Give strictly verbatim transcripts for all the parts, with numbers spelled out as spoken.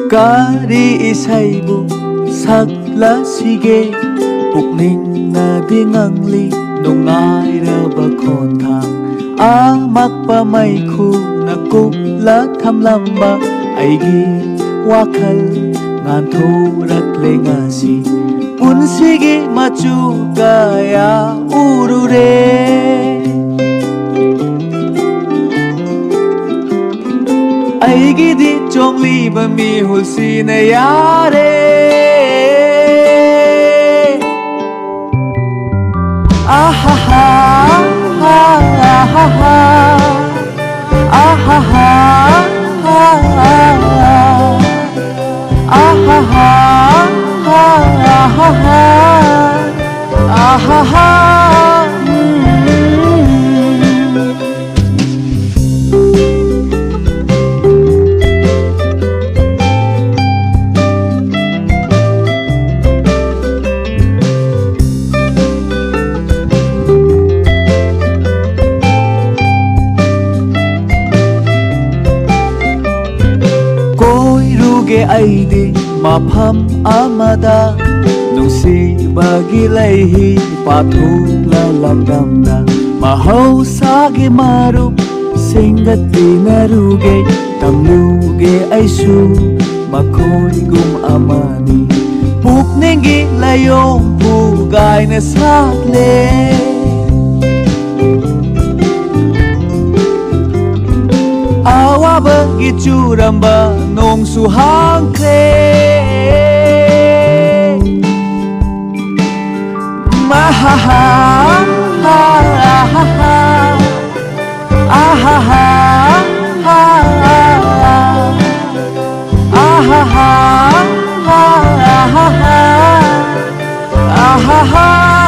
Kari isaibu saklasiगे pukning na dingangli nungairaba khonthang amakpa maikhu na kupla thamlamba aigi wakhal nganthuraklei ngasi punsigi machu kaya urure aigidi chongliba mihulsina yare ahaha ahaha ahaha ahaha ahaha ahaha aidi mafam amada nungsibagi laihi pathula lamdamda mahausagi marup singgatinaruge tamluge aisu makoigum amani pukningi layong pugay na sakle awaba gichuramba nong suhangkre mahaha ahaha ahaha ahaha ahaha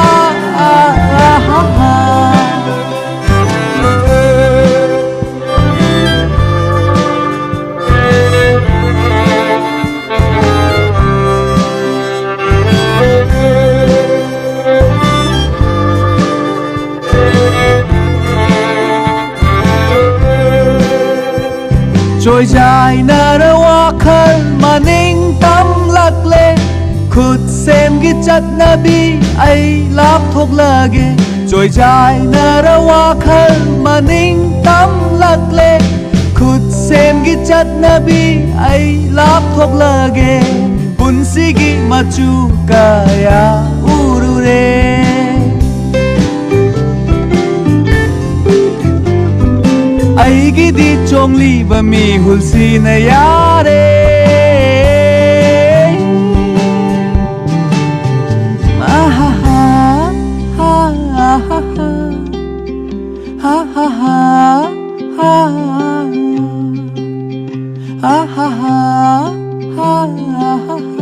trôi dài na ra wakhal maning tam lakle khut sem gi chat na bi ai lap thok lage trôi dài na ra wakhal maning tam lakle khut sem gi chat na bi ai lap thok lage punsigi machu kaya urure aigidi chongliba mihulsina yare ahaha ahaha ahaha ahaha ahaha